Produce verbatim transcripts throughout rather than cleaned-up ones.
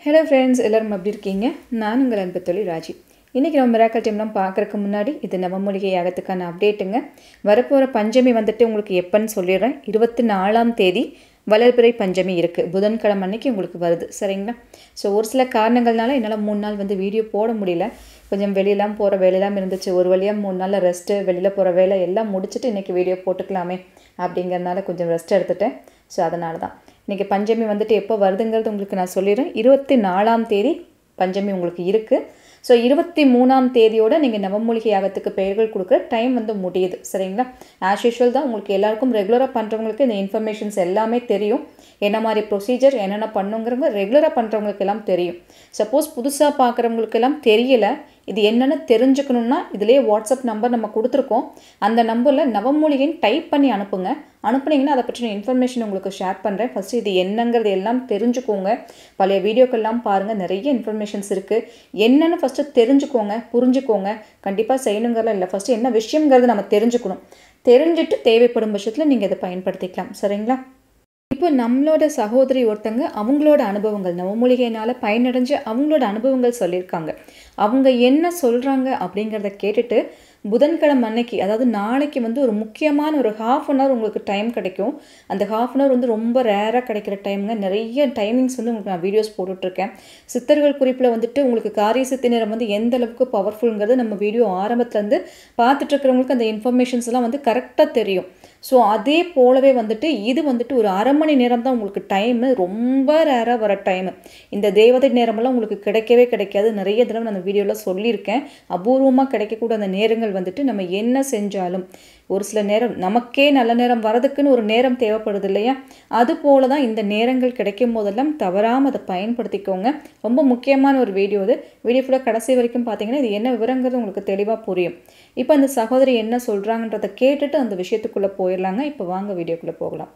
Hello friends, எல்லாரும் எப்படி இருக்கீங்க? நான் உங்கள் அன்பு தோழி ராஜி. இன்னைக்கு நம்ம மிராக்கல் டைம்லாம் பார்க்கறதுக்கு முன்னாடி இது நவமூலிகை யாகத்துக்கான அப்டேட்டுங்க. வரப்போற பஞ்சமி வந்துட்டு உங்களுக்கு எப்பன்னு சொல்லிடுறேன். இருபத்தி நாலாம் தேதி வளர்பிறை பஞ்சமி இருக்குது. புதன்கிழமை அன்னைக்கு உங்களுக்கு வருது, சரிங்களா? ஸோ ஒரு சில காரணங்கள்னால என்னால் மூணு நாள் வந்து வீடியோ போட முடியல. கொஞ்சம் வெளியெல்லாம் போகிற வேலையெல்லாம் இருந்துச்சு. ஒரு வழியாக மூணு நாளில் ரெஸ்ட்டு, வெளியில் போகிற வேலை எல்லாம் முடிச்சுட்டு இன்றைக்கி வீடியோ போட்டுக்கலாமே அப்படிங்கிறதுனால கொஞ்சம் ரெஸ்ட் எடுத்துட்டேன். ஸோ அதனால தான் இன்றைக்கி பஞ்சமி வந்துட்டு எப்போ வருதுங்கிறது உங்களுக்கு நான் சொல்லிடுறேன். இருபத்தி நாலாம் தேதி பஞ்சமி உங்களுக்கு இருக்குது. ஸோ இருபத்தி மூணாம் தேதியோட நீங்கள் நவமூலிகை யாகத்துக்கு பெயர்கள் கொடுக்குற டைம் வந்து முடியுது, சரிங்களா? ஆஸ் யூஷுவல் தான் உங்களுக்கு எல்லாருக்கும் ரெகுலராக பண்ணுறவங்களுக்கு இந்த இன்ஃபர்மேஷன்ஸ் எல்லாமே தெரியும். என்ன மாதிரி ப்ரொசீஜர் என்னென்ன பண்ணுங்கிறவங்க ரெகுலராக பண்ணுறவங்களுக்கு எல்லாம் தெரியும். சப்போஸ் புதுசாக பார்க்குறவங்களுக்கு எல்லாம் தெரியல, இது என்னென்னு தெரிஞ்சுக்கணுன்னா இதிலே வாட்ஸ்அப் நம்பர் நம்ம கொடுத்துருக்கோம். அந்த நம்பரில் நவமூலிகைன்னு டைப் பண்ணி அனுப்புங்க. அனுப்புனீங்கன்னா அதை பற்றின இன்ஃபர்மேஷன் உங்களுக்கு ஷேர் பண்ணுறேன். ஃபஸ்ட்டு இது என்னங்கிறது எல்லாம் தெரிஞ்சுக்கோங்க. பழைய வீடியோக்கெல்லாம் பாருங்கள், நிறைய இன்ஃபர்மேஷன்ஸ் இருக்குது. என்னென்னு ஃபஸ்ட்டு தெரிஞ்சுக்கோங்க, புரிஞ்சுக்கோங்க. கண்டிப்பாக செய்யணுங்கிறதுல இல்லை, ஃபஸ்ட்டு என்ன விஷயங்கிறது நம்ம தெரிஞ்சுக்கணும். தெரிஞ்சுட்டு தேவைப்படும் பட்சத்தில் நீங்கள் இதை பயன்படுத்திக்கலாம், சரிங்களா? இப்போ நம்மளோட சகோதரி ஒருத்தங்க அவங்களோட அனுபவங்கள் நவமூலிகையினால் பயனடைஞ்ச அவங்களோட அனுபவங்கள் சொல்லியிருக்காங்க. அவங்க என்ன சொல்கிறாங்க அப்படிங்கிறத கேட்டுட்டு புதன்கிழமை அன்னைக்கு, அதாவது நாளைக்கு வந்து ஒரு முக்கியமான ஒரு ஹாஃப் அன் ஹவர் உங்களுக்கு டைம் கிடைக்கும். அந்த ஹாஃப் அன் ஹவர் வந்து ரொம்ப ரேராக கிடைக்கிற டைமுங்க. நிறைய டைமிங்ஸ் வந்து உங்களுக்கு நான் வீடியோஸ் போட்டுட்ருக்கேன். சித்தர்கள் குறிப்பில் வந்துட்டு உங்களுக்கு காரிய சித்தி நேரம் வந்து எந்த அளவுக்கு பவர்ஃபுல்ங்கிறது நம்ம வீடியோ ஆரம்பத்துலேருந்து பார்த்துட்ருக்கிறவங்களுக்கு அந்த இன்ஃபர்மேஷன்ஸ் எல்லாம் வந்து கரெக்டாக தெரியும். ஸோ அதே போலவே வந்துட்டு இது வந்துட்டு ஒரு அரை மணி நேரம் தான் உங்களுக்கு டைமு. ரொம்ப ரேராக வர டைமு. இந்த தேவதை நேரமெல்லாம் உங்களுக்கு கிடைக்கவே கிடைக்காது. நிறைய தடவை நான் அந்த வீடியோவில் சொல்லியிருக்கேன். அபூர்வமாக கிடைக்கக்கூடிய அந்த நேரங்கள் வந்துட்டு நம்ம என்ன செஞ்சாலும் ஒரு சில நேரம் நமக்கே நல்ல நேரம் வரதுக்குன்னு ஒரு நேரம் தேவைப்படுது இல்லையா? அது போல தான் இந்த நேரங்கள் கிடைக்கும் போதெல்லாம் தவறாமல் அதை பயன்படுத்திக்கோங்க. ரொம்ப முக்கியமான ஒரு வீடியோ இது. வீடியோ ஃபுல்லாக கடைசி வரைக்கும் பார்த்தீங்கன்னா இது என்ன விவரங்கிறது உங்களுக்கு தெளிவாக புரியும். இப்போ அந்த சகோதரி என்ன சொல்கிறாங்கன்றதை கேட்டுட்டு அந்த விஷயத்துக்குள்ளே போயிடலாங்க. இப்போ வாங்க வீடியோக்குள்ளே போகலாம்.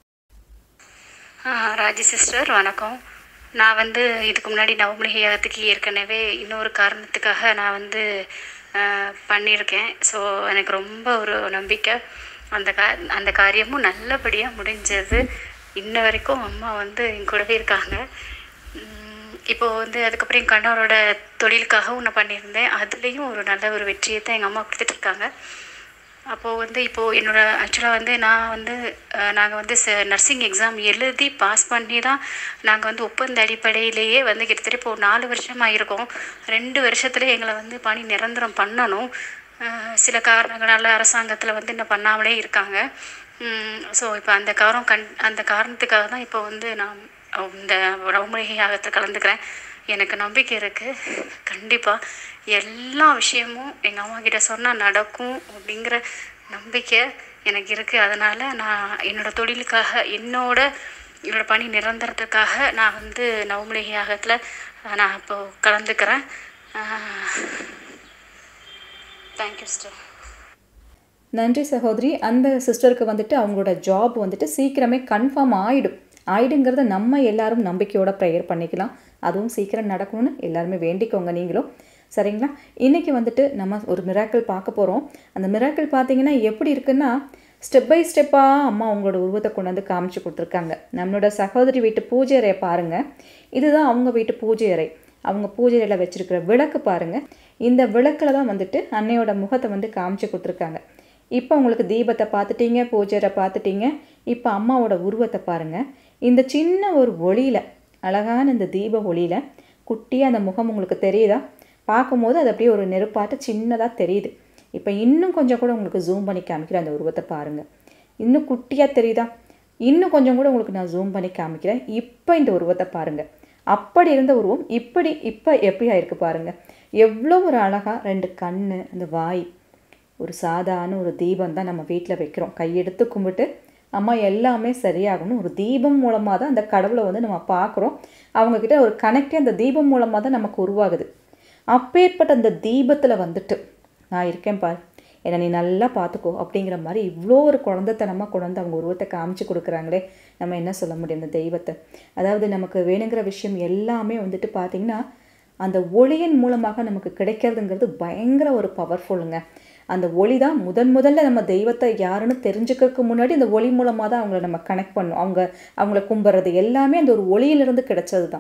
ராஜி சிஸ்டர் வணக்கம். நான் வந்து இதுக்கு முன்னாடி நவமூலிகை யாகத்துக்கு ஏற்கனவே இன்னொரு காரணத்துக்காக நான் வந்து பண்ணியிருக்கேன். ஸோ எனக்கு ரொம்ப ஒரு நம்பிக்கை. அந்த கா அந்த காரியமும் நல்லபடியாக முடிஞ்சது. இன்ன வரைக்கும் அம்மா வந்து என் கூடவே இருக்காங்க. இப்போது வந்து அதுக்கப்புறம் என் கணவரோட தொழிலுக்காகவும் நான் பண்ணியிருந்தேன். அதுலேயும் ஒரு நல்ல ஒரு வெற்றியை தான் எங்கள் அம்மா கொடுத்துட்ருக்காங்க. அப்போது வந்து இப்போது என்னோடய ஆக்சுவலாக வந்து நான் வந்து நாங்கள் வந்து ச நர்சிங் எக்ஸாம் எழுதி பாஸ் பண்ணி தான் நாங்கள் வந்து ஒப்பந்த அடிப்படையிலேயே வந்து கிட்டத்தட்ட இப்போது நாலு வருஷம் ஆகிருக்கோம். ரெண்டு வருஷத்துல எங்களை வந்து பணி நிரந்தரம் பண்ணணும். சில காரணங்களால் அரசாங்கத்தில் வந்து இன்னும் பண்ணாமலே இருக்காங்க. ஸோ இப்போ அந்த காரணம் கண் அந்த காரணத்துக்காக தான் இப்போ வந்து நான் இந்த நவமூலிகை யாகத்தை கலந்துக்கிறேன். எனக்கு நம்பிக்கை இருக்குது. கண்டிப்பாக எல்லா விஷயமும் எங்கள் அம்மா கிட்ட சொன்னால் நடக்கும் அப்படிங்கிற நம்பிக்கை எனக்கு இருக்குது. அதனால் நான் என்னோடய தொழிலுக்காக என்னோட என்னோடய பணி நிரந்தரத்துக்காக நான் வந்து நவமூலிகை யாகத்தில் நான் இப்போது கலந்துக்கிறேன். Thank you sister. நன்றி சகோதரி. அந்த சிஸ்டருக்கு வந்துட்டு அவங்களோட ஜாப் வந்துட்டு சீக்கிரமே கன்ஃபார்ம் ஆகிடும். ஆயிடுங்கிறத நம்ம எல்லாரும் நம்பிக்கையோட ப்ரேயர் பண்ணிக்கலாம். அதுவும் சீக்கிரம் நடக்கணும்னு எல்லாருமே வேண்டிக்கோங்க நீங்களும், சரிங்களா? இன்றைக்கி வந்துட்டு நம்ம ஒரு மிராக்கிள் பார்க்க போகிறோம். அந்த மிராக்கிள் பார்த்தீங்கன்னா எப்படி இருக்குன்னா, ஸ்டெப் பை ஸ்டெப்பாக அம்மா அவங்களோட உருவத்தை கொண்டு வந்து காமிச்சு கொடுத்துருக்காங்க. நம்மளோட சகோதரி வீட்டு பூஜை அறையை பாருங்கள். இதுதான் அவங்க வீட்டு பூஜை அறை. அவங்க பூஜை அறையில் வச்சுருக்கிற விளக்கு பாருங்கள். இந்த விளக்கில் தான் வந்துட்டு அன்னையோட முகத்தை வந்து காமிச்சு கொடுத்துருக்காங்க. இப்போ உங்களுக்கு தீபத்தை பார்த்துட்டீங்க, பூஜை அறை பார்த்துட்டீங்க. இப்போ அம்மாவோட உருவத்தை பாருங்கள். இந்த சின்ன ஒரு ஒளியில், அழகான இந்த தீப ஒளியில் குட்டியாக அந்த முகம் உங்களுக்கு தெரியுதா? பார்க்கும்போது அது அப்படியே ஒரு நெருப்பாட்ட சின்னதாக தெரியுது. இப்போ இன்னும் கொஞ்சம் கூட உங்களுக்கு ஜூம் பண்ணி காமிக்கிறேன். அந்த உருவத்தை பாருங்கள். இன்னும் குட்டியாக தெரியுதா? இன்னும் கொஞ்சம் கூட உங்களுக்கு நான் ஜூம் பண்ணி காமிக்கிறேன். இப்போ இந்த உருவத்தை பாருங்கள். அப்படி இருந்த உருவம் இப்படி இப்போ எப்படி ஆயிருக்கு பாருங்கள். எவ்வளோ ஒரு அழகாக ரெண்டு கண், அந்த வாய். ஒரு சாதாரண ஒரு தீபம் தான் நம்ம வீட்டில் வைக்கிறோம். கையெடுத்து கும்பிட்டு அம்மா எல்லாமே சரியாகணும். ஒரு தீபம் மூலமாக தான் அந்த கடவுளை வந்து நம்ம பார்க்குறோம். அவங்கக்கிட்ட ஒரு கனெக்டே அந்த தீபம் மூலமாக தான் நமக்கு உருவாகுது. அப்பேற்பட்ட அந்த தீபத்தில் வந்துட்டு நான் இருக்கேன் பார், என்னை நீ நல்லா பார்த்துக்கோ அப்படிங்கிற மாதிரி இவ்வளோ ஒரு குழந்தைத்தனமாக கொண்டு அவங்க உருவத்தை காமிச்சு கொடுக்குறாங்களே, நம்ம என்ன சொல்ல முடியும் அந்த தெய்வத்தை? அதாவது நமக்கு வேணுங்கிற விஷயம் எல்லாமே வந்துட்டு பார்த்திங்கன்னா அந்த ஒளியின் மூலமாக நமக்கு கிடைக்கிறதுங்கிறது பயங்கர ஒரு பவர்ஃபுல்லுங்க. அந்த ஒளி தான் முதன் முதல்ல நம்ம தெய்வத்தை யாருன்னு தெரிஞ்சுக்கிறதுக்கு முன்னாடி அந்த ஒளி மூலமாக தான் அவங்கள நம்ம கனெக்ட் பண்ணோம். அவங்க அவங்கள கும்பிட்றது எல்லாமே அந்த ஒரு ஒளியிலிருந்து கிடைச்சது தான்.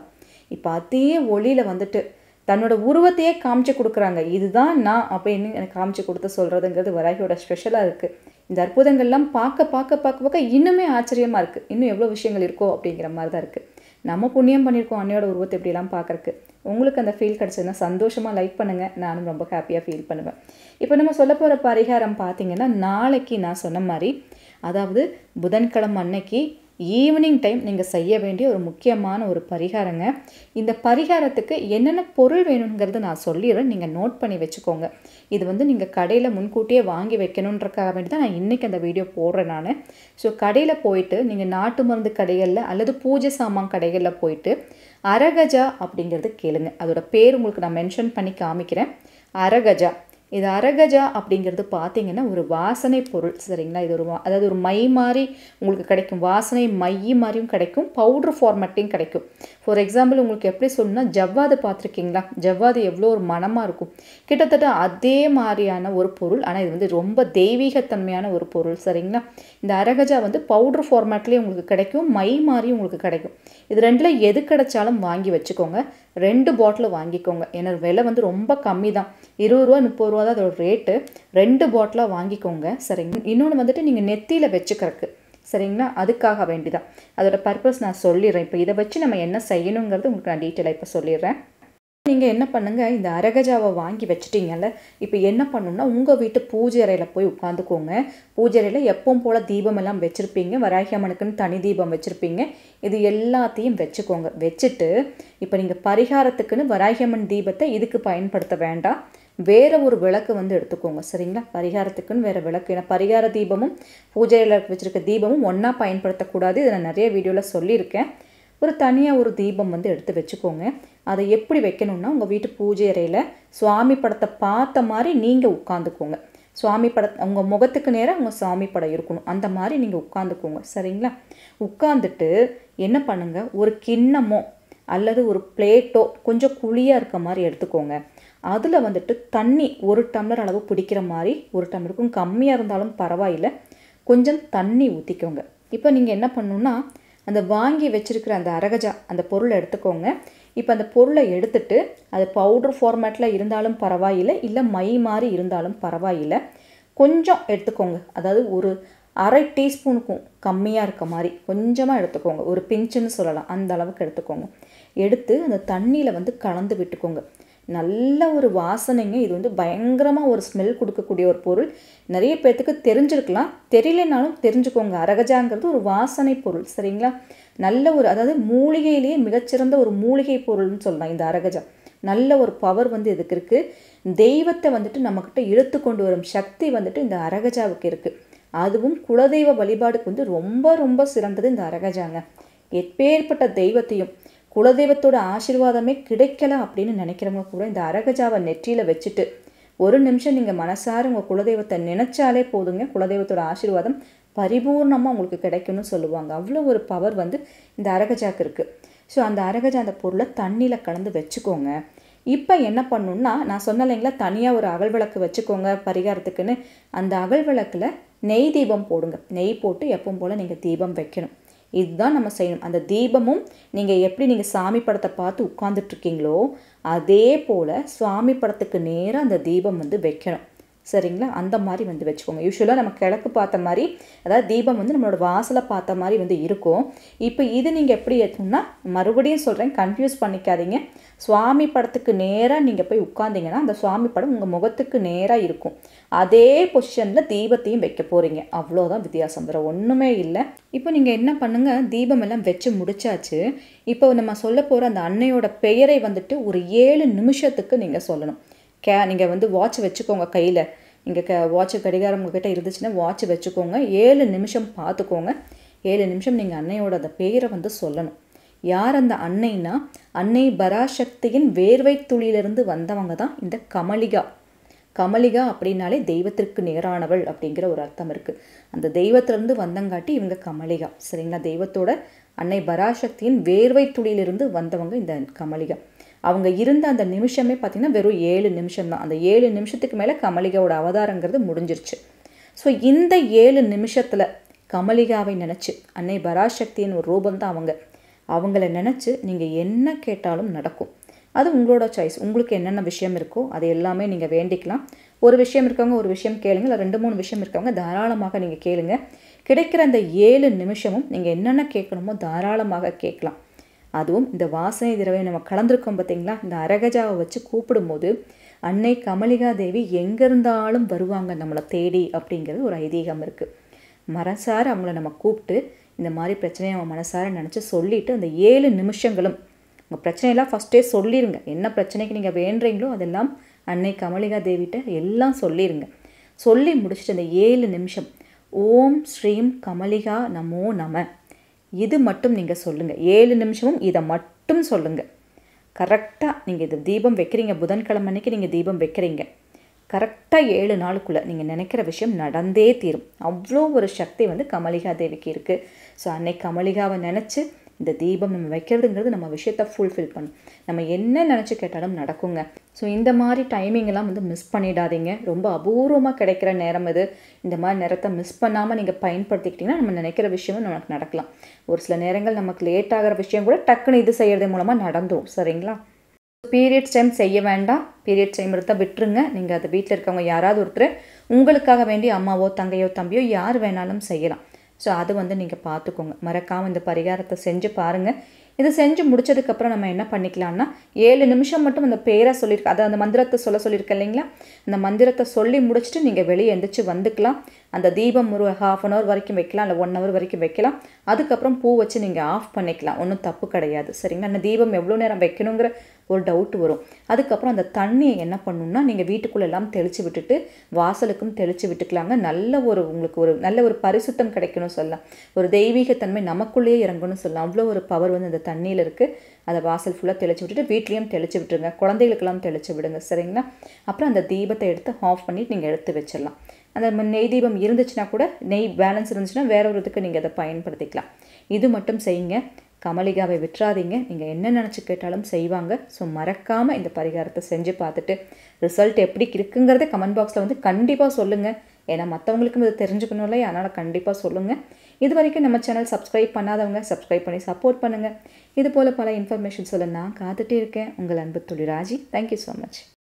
இப்போ அதே ஒளியில் வந்துட்டு தன்னோட உருவத்தையே காமிச்சு கொடுக்குறாங்க. இதுதான் நான் அப்படின்னு எனக்கு காமிச்சு கொடுத்து சொல்கிறதுங்கிறது வராகியோட ஸ்பெஷலாக இருக்குது. இந்த அற்புதங்கள்லாம் பார்க்க பார்க்க பார்க்க பார்க்க இன்னுமே ஆச்சரியமாக இருக்குது. இன்னும் எவ்வளோ விஷயங்கள் இருக்கோ அப்படிங்கிற மாதிரி தான் இருக்குது. நம்ம புண்ணியம் பண்ணியிருக்கோம் அன்னையோட உருவத்தை எப்படிலாம் பார்க்குறக்கு. உங்களுக்கு அந்த ஃபீல் கிடச்சதுன்னா சந்தோஷமாக லைக் பண்ணுங்கள். நானும் ரொம்ப ஹாப்பியாக ஃபீல் பண்ணுவேன். இப்போ நம்ம சொல்ல போகிற பரிகாரம் பார்த்திங்கன்னா, நாளைக்கு நான் சொன்ன மாதிரி, அதாவது புதன்கிழமை அன்னைக்கு ஈவினிங் டைம் நீங்கள் செய்ய வேண்டிய ஒரு முக்கியமான ஒரு பரிகாரங்க. இந்த பரிகாரத்துக்கு என்னென்ன பொருள் வேணுங்கிறது நான் சொல்லிடுறேன், நீங்கள் நோட் பண்ணி வச்சுக்கோங்க. இது வந்து நீங்கள் கடையில் முன்கூட்டியே வாங்கி வைக்கணுன்றக்காக வேண்டி தான் நான் இன்றைக்கி அந்த வீடியோ போடுறேன் நான். ஸோ கடையில் போயிட்டு நீங்கள் நாட்டு மருந்து கடைகளில் அல்லது பூஜை சாமான் கடைகளில் போயிட்டு அரகஜா அப்படிங்கிறது கேளுங்க. அதோட பேர் உங்களுக்கு நான் மென்ஷன் பண்ணி காமிக்கிறேன். அரகஜா. இது அரகஜா அப்படிங்கிறது பார்த்தீங்கன்னா ஒரு வாசனை பொருள், சரிங்களா? இது ஒரு அதாவது ஒரு மை மாதிரி உங்களுக்கு கிடைக்கும். வாசனை மை மாதிரியும் கிடைக்கும், பவுட்ரு ஃபார்மேட்டையும் கிடைக்கும். ஃபார் எக்ஸாம்பிள் உங்களுக்கு எப்படி சொல்லணும்னா, ஜவ்வாது பார்த்துருக்கீங்களா? ஜவ்வாது எவ்வளோ ஒரு மனமாக இருக்கும், கிட்டத்தட்ட அதே மாதிரியான ஒரு பொருள். ஆனால் இது வந்து ரொம்ப தெய்வீகத்தன்மையான ஒரு பொருள், சரிங்களா? இந்த அரகஜா வந்து பவுட்ரு ஃபார்மேட்லேயும் உங்களுக்கு கிடைக்கும், மை மாதிரியும் உங்களுக்கு கிடைக்கும். இது ரெண்டில் எது கிடைச்சாலும் வாங்கி வச்சுக்கோங்க. ரெண்டு பாட்டில் வாங்கிக்கோங்க. ஏன்னா விலை வந்து ரொம்ப கம்மி தான், இருபது ரூபா முப்பது ரூபா தான் அதோட ரேட்டு. ரெண்டு பாட்டிலாக வாங்கிக்கோங்க, சரிங்க? இன்னொன்று வந்துட்டு நீங்கள் நெத்தியில் வச்சுக்கிறதுக்கு, சரிங்களா? அதுக்காக வேண்டிதான். அதோட பர்பஸ் நான் சொல்லிடுறேன். இப்போ இதை வச்சு நம்ம என்ன செய்யணுங்கிறது உங்களுக்கு நான் டீட்டெயிலாக இப்போ சொல்லிடுறேன். நீங்கள் என்ன பண்ணுங்கள், இந்த அரகஜாவை வாங்கி வச்சுட்டீங்கல்ல, இப்போ என்ன பண்ணணும்னா உங்கள் வீட்டு பூஜை அறையில் போய் உட்காந்துக்கோங்க. பூஜை அறையில் எப்பவும் போல் தீபம் எல்லாம் வச்சுருப்பீங்க, வராகி அம்மனுக்குன்னு தனி தீபம் வச்சுருப்பீங்க. இது எல்லாத்தையும் வச்சுக்கோங்க. வச்சுட்டு இப்போ நீங்கள் பரிகாரத்துக்குன்னு வராகி அம்மன் தீபத்தை இதுக்கு பயன்படுத்த வேண்டாம், வேறு ஒரு விளக்கு வந்து எடுத்துக்கோங்க, சரிங்களா? பரிகாரத்துக்குன்னு வேறு விளக்கு. ஏன்னா பரிகார தீபமும் பூஜையில் வச்சுருக்க தீபமும் ஒன்றா பயன்படுத்தக்கூடாது. இதை நான் நிறைய வீடியோவில் சொல்லியிருக்கேன். ஒரு தனியாக ஒரு தீபம் வந்து எடுத்து வச்சுக்கோங்க. அதை எப்படி வைக்கணும்னா, உங்கள் வீட்டு பூஜை அறையில் சுவாமி படத்தை பார்த்த மாதிரி நீங்கள் உட்காந்துக்கோங்க. சுவாமி படத்தை உங்கள் முகத்துக்கு நேராக உங்கள் சுவாமி படம் இருக்கணும், அந்த மாதிரி நீங்கள் உட்காந்துக்கோங்க, சரிங்களா? உட்காந்துட்டு என்ன பண்ணுங்கள், ஒரு கிண்ணமோ அல்லது ஒரு பிளேட்டோ கொஞ்சம் குழியாக இருக்க மாதிரி எடுத்துக்கோங்க. அதில் வந்துட்டு தண்ணி ஒரு டம்ளர் அளவு பிடிக்கிற மாதிரி, ஒரு டம்ளருக்கும் கம்மியாக இருந்தாலும் பரவாயில்லை, கொஞ்சம் தண்ணி ஊற்றிக்கோங்க. இப்போ நீங்கள் என்ன பண்ணணுன்னா, அந்த வாங்கி வச்சுருக்கிற அந்த அரகஜா அந்த பொருளை எடுத்துக்கோங்க. இப்போ அந்த பொருளை எடுத்துட்டு அது பவுட்ரு ஃபார்மேட்டில் இருந்தாலும் பரவாயில்லை, இல்லை மை மாதிரி இருந்தாலும் பரவாயில்லை, கொஞ்சம் எடுத்துக்கோங்க. அதாவது ஒரு அரை டீஸ்பூனுக்கும் கம்மியாக இருக்க மாதிரி கொஞ்சமாக எடுத்துக்கோங்க. ஒரு பிஞ்சுன்னு சொல்லலாம், அந்த அளவுக்கு எடுத்துக்கோங்க. எடுத்து அந்த தண்ணியில் வந்து கலந்து விட்டுக்கோங்க. நல்ல ஒரு வாசனைங்க. இது வந்து பயங்கரமாக ஒரு ஸ்மெல் கொடுக்கக்கூடிய ஒரு பொருள். நிறைய பேர்த்துக்கு தெரிஞ்சிருக்கலாம், தெரியலனாலும் தெரிஞ்சுக்கோங்க. அரகஜாங்கிறது ஒரு வாசனை பொருள், சரிங்களா? நல்ல ஒரு, அதாவது மூலிகையிலேயே மிகச்சிறந்த ஒரு மூலிகை பொருள்னு சொல்லலாம் இந்த அரகஜா. நல்ல ஒரு பவர் வந்து இதுக்கு இருக்குது. தெய்வத்தை வந்துட்டு நம்மக்கிட்ட இழுத்து கொண்டு வரும் சக்தி வந்துட்டு இந்த அரகஜாவுக்கு இருக்குது. அதுவும் குலதெய்வ வழிபாடுக்கு வந்து ரொம்ப ரொம்ப சிறந்தது இந்த அரகஜாங்க. எப்பேற்பட்ட தெய்வத்தையும் குலதெய்வத்தோட ஆசீர்வாதமே கிடைக்கல அப்படின்னு நினைக்கிறவங்க கூட இந்த அரகஜாவை நெற்றியில் வச்சுட்டு ஒரு நிமிஷம் நீங்கள் மனசார உங்கள் குலதெய்வத்தை நினச்சாலே போதுங்க, குலதெய்வத்தோட ஆசீர்வாதம் பரிபூர்ணமாக உங்களுக்கு கிடைக்கும்னு சொல்லுவாங்க. அவ்வளோ ஒரு பவர் வந்து இந்த அரகஜாக்கு இருக்குது. ஸோ அந்த அரகஜா அந்த பொருளை தண்ணியில் கலந்து வச்சுக்கோங்க. இப்போ என்ன பண்ணணுன்னா, நான் சொன்ன இல்லைங்களா, தனியாக ஒரு அகல் விளக்கு வச்சுக்கோங்க பரிகாரத்துக்குன்னு. அந்த அகல் விளக்கில் நெய் தீபம் போடுங்க. நெய் போட்டு எப்பவும் போல் நீங்கள் தீபம் வைக்கணும். இதுதான் நம்ம செய்யணும். அந்த தீபமும் நீங்கள் எப்படி நீங்கள் சாமி படத்தை பார்த்து உட்காந்துட்ருக்கீங்களோ அதே போல் சுவாமி படத்துக்கு நேராக அந்த தீபம் வந்து வைக்கணும், சரிங்களா? அந்த மாதிரி வந்து வச்சுக்கோங்க. யூஸ்வலாக நம்ம கிழக்கு பார்த்த மாதிரி, அதாவது தீபம் வந்து நம்மளோட வாசலை பார்த்த மாதிரி வந்து இருக்கும். இப்போ இது நீங்கள் எப்படி ஏற்றணும்னா, மறுபடியும் சொல்கிறேன், கன்ஃபியூஸ் பண்ணிக்காதீங்க. சுவாமி படத்துக்கு நேராக நீங்கள் போய் உட்காந்திங்கன்னா அந்த சுவாமி படம் உங்கள் முகத்துக்கு நேராக இருக்கும். அதே பொசிஷனில் தீபத்தையும் வைக்க போகிறீங்க. அவ்வளோதான் வித்தியாசம், வேறு ஒன்றுமே இல்லை. இப்போ நீங்கள் என்ன பண்ணுங்கள், தீபம் எல்லாம் வச்சு முடிச்சாச்சு. இப்போ நம்ம சொல்ல போகிற அந்த அன்னையோட பெயரை வந்துட்டு ஒரு ஏழு நிமிஷத்துக்கு நீங்கள் சொல்லணும். கே நீங்கள் வந்து வாட்ச் வச்சுக்கோங்க கையில். நீங்கள் க வாட்ச் கடிகாரம் உங்கள்கிட்ட இருந்துச்சுன்னா வாட்ச் வச்சுக்கோங்க. ஏழு நிமிஷம் பார்த்துக்கோங்க. ஏழு நிமிஷம் நீங்கள் அன்னையோட அந்த பெயரை வந்து சொல்லணும். யார் அந்த அன்னைனா, அன்னை பராசக்தியின் வேர்வை துளியிலிருந்து வந்தவங்க தான் இந்த கமலிகா. கமலிகா அப்படின்னாலே தெய்வத்திற்கு நேரானவள் அப்படிங்கிற ஒரு அர்த்தம் இருக்குது. அந்த தெய்வத்திலேருந்து வந்தங்காட்டி இவங்க கமலிகா, சரிங்களா? தெய்வத்தோட அன்னை பராசக்தியின் வேர்வை துளியிலிருந்து வந்தவங்க இந்த கமலிகா. அவங்க இருந்த அந்த நிமிஷமே பார்த்திங்கன்னா வெறும் ஏழு நிமிஷம் தான். அந்த ஏழு நிமிஷத்துக்கு மேலே கமலிகாவோட அவதாரங்கிறது முடிஞ்சிருச்சு. ஸோ இந்த ஏழு நிமிஷத்தில் கமலிகாவை நினச்சி, அன்னை பராசக்தியின் ஒரு ரூபம் தான் அவங்க, அவங்கள நினச்சி நீங்கள் என்ன கேட்டாலும் நடக்கும். அது உங்களோட சாய்ஸ். உங்களுக்கு என்னென்ன விஷயம் இருக்கோ அது எல்லாமே நீங்கள் வேண்டிக்கலாம். ஒரு விஷயம் இருக்கவங்க ஒரு விஷயம் கேளுங்க, இல்லை ரெண்டு மூணு விஷயம் இருக்கவங்க தாராளமாக நீங்கள் கேளுங்க. கிடைக்கிற அந்த ஏழு நிமிஷமும் நீங்கள் என்னென்ன கேட்கணுமோ தாராளமாக கேட்கலாம். அதுவும் இந்த வாசனை திரவியம் நம்ம கலந்துருக்கோம் பார்த்தீங்களா, இந்த அரகஜாவை வச்சு கூப்பிடும்போது அன்னை கமலிகா தேவி எங்கே இருந்தாலும் வருவாங்க நம்மளை தேடி அப்படிங்கிறது ஒரு ஐதீகம் இருக்குது. மனசார அவங்கள நம்ம கூப்பிட்டு இந்த மாதிரி பிரச்சனையை அவன் மனசார நினச்சி சொல்லிவிட்டு அந்த ஏழு நிமிஷங்களும் உங்கள் பிரச்சனையெல்லாம் ஃபஸ்ட்டே சொல்லிடுங்க. என்ன பிரச்சனைக்கு நீங்கள் வேண்டுறீங்களோ அதெல்லாம் அன்னை கமலிகா தேவிகிட்ட எல்லாம் சொல்லிடுங்க. சொல்லி முடிச்சுட்டு அந்த ஏழு நிமிஷம் ஓம் ஸ்ரீம் கமலிகா நமோ நம இது மட்டும் நீங்கள் சொல்லுங்கள். ஏழு நிமிஷமும் இதை மட்டும் சொல்லுங்கள். கரெக்டாக நீங்கள் இது தீபம் வைக்கிறீங்க, புதன்கிழமை அன்னைக்கு நீங்கள் தீபம் வைக்கிறீங்க, கரெக்டாக ஏழு நாளுக்குள்ளே நீங்கள் நினைக்கிற விஷயம் நடந்தே தீரும். அவ்வளோ ஒரு சக்தி வந்து கமலிகா தேவிக்கு இருக்குது. ஸோ அன்னை கமலிகாவை நினச்சி இந்த தீபம் நம்ம வைக்கிறதுங்கிறது நம்ம விஷயத்தை ஃபுல்ஃபில் பண்ணும். நம்ம என்ன நினச்சி கேட்டாலும் நடக்குங்க. ஸோ இந்த மாதிரி டைமிங்கெல்லாம் வந்து மிஸ் பண்ணிடாதீங்க. ரொம்ப அபூர்வமாக கிடைக்கிற நேரம் இது. இந்த மாதிரி நேரத்தை மிஸ் பண்ணாமல் நீங்கள் பயன்படுத்திக்கிட்டிங்கன்னா நம்ம நினைக்கிற விஷயமும் நமக்கு நடக்கலாம். ஒரு சில நேரங்கள் நமக்கு லேட் ஆகிற விஷயம் கூட டக்குன்னு இது செய்கிறது மூலமாக நடந்துடும். சரிங்களா? பீரியட்ஸ் டைம் செய்ய வேண்டாம். பீரியட்ஸ் டைம் இருந்தால் விட்டுருங்க. நீங்கள் அது வீட்டில் இருக்கவங்க யாராவது ஒருத்தர் உங்களுக்காக வேண்டி அம்மாவோ தங்கையோ தம்பியோ யார் வேணாலும் செய்யலாம். ஸோ அது வந்து நீங்கள் பார்த்துக்கோங்க. மறக்காமல் இந்த பரிகாரத்தை செஞ்சு பாருங்கள். இது செஞ்சு முடிச்சதுக்கப்புறம் நம்ம என்ன பண்ணிக்கலாம்னா ஏழு நிமிஷம் மட்டும் அந்த பேரை சொல்லியிருக்க அதை அந்த மந்திரத்தை சொல்ல சொல்லியிருக்க இல்லைங்களா, அந்த மந்திரத்தை சொல்லி முடிச்சுட்டு நீங்கள் வெளியே எந்திரிச்சு வந்துக்கலாம். அந்த தீபம் ஒரு ஹாஃப் அன் ஹவர் வரைக்கும் வைக்கலாம், இல்லை ஒன் ஹவர் வரைக்கும் வைக்கலாம். அதுக்கப்புறம் பூ வச்சு நீங்கள் ஆஃப் பண்ணிக்கலாம். ஒன்றும் தப்பு கிடையாது. சரிங்களா? அந்த தீபம் எவ்வளோ நேரம் வைக்கணுங்கிற ஒரு டவுட் வரும். அதுக்கப்புறம் அந்த தண்ணியை என்ன பண்ணணும்னா நீங்கள் வீட்டுக்குள்ளே எல்லாம் தெளித்து விட்டுட்டு வாசலுக்கும் தெளித்து விட்டுக்கலாங்க. நல்ல ஒரு உங்களுக்கு ஒரு நல்ல ஒரு பரிசுத்தம் கிடைக்கணும் சொல்லலாம். ஒரு தெய்வீகத்தன்மை நமக்குள்ளேயே இறங்கணும்னு சொல்லலாம். அவ்வளோ ஒரு பவர் வந்து அந்த தண்ணியில் இருக்குது. அதை வாசல் ஃபுல்லாக தெளித்து விட்டுட்டு வீட்லேயும் தெளித்து விட்டுருங்க. குழந்தைகளுக்கெல்லாம் தெளித்து விடுங்க. சரிங்களா? அப்புறம் அந்த தீபத்தை எடுத்து ஆஃப் பண்ணிவிட்டு நீங்கள் எடுத்து வச்சிடலாம். அந்த நெய் தீபம் இருந்துச்சுன்னா கூட நெய் பேலன்ஸ் இருந்துச்சுன்னா வேற ஒரு இதுக்கு நீங்கள் அதை பயன்படுத்திக்கலாம். இது மட்டும் செய்யுங்க. கமலிகாவை விட்டுறாதீங்க. நீங்கள் என்ன நினச்சி கேட்டாலும் செய்வாங்க. ஸோ மறக்காமல் இந்த பரிகாரத்தை செஞ்சு பார்த்துட்டு ரிசல்ட் எப்படி இருக்குங்கிறத கமெண்ட் பாக்ஸில் வந்து கண்டிப்பாக சொல்லுங்கள். ஏன்னா மற்றவங்களுக்கும் இது தெரிஞ்சுக்கணும் இல்லையா, அதனால் கண்டிப்பாக சொல்லுங்கள். இது வரைக்கும் நம்ம சேனல் சப்ஸ்கிரைப் பண்ணாதவங்க சப்ஸ்கிரைப் பண்ணி சப்போர்ட் பண்ணுங்கள். இது போல் பல இன்ஃபர்மேஷன் சொல்ல நான் காத்துட்டே இருக்கேன். உங்கள் அன்பு தோழி ராஜி. Thank you so much.